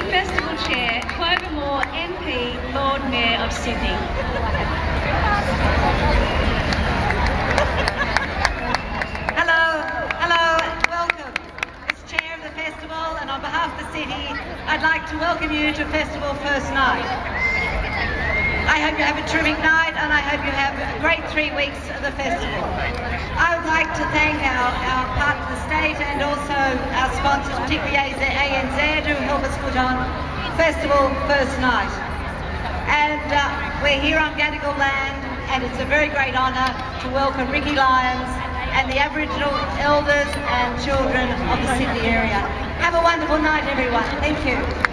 Festival Chair, Clover Moore MP, Lord Mayor of Sydney. Hello, welcome. As Chair of the Festival and on behalf of the City, I'd like to welcome you to Festival First Night. I hope you have a terrific night and I hope you have a great 3 weeks of the festival. I would like to thank our partner the state and also our sponsors, particularly ANZ, who help us put on Festival First Night. And we're here on Gadigal land and it's a very great honour to welcome Ricky Lyons and the Aboriginal elders and children of the Sydney area. Have a wonderful night everyone. Thank you.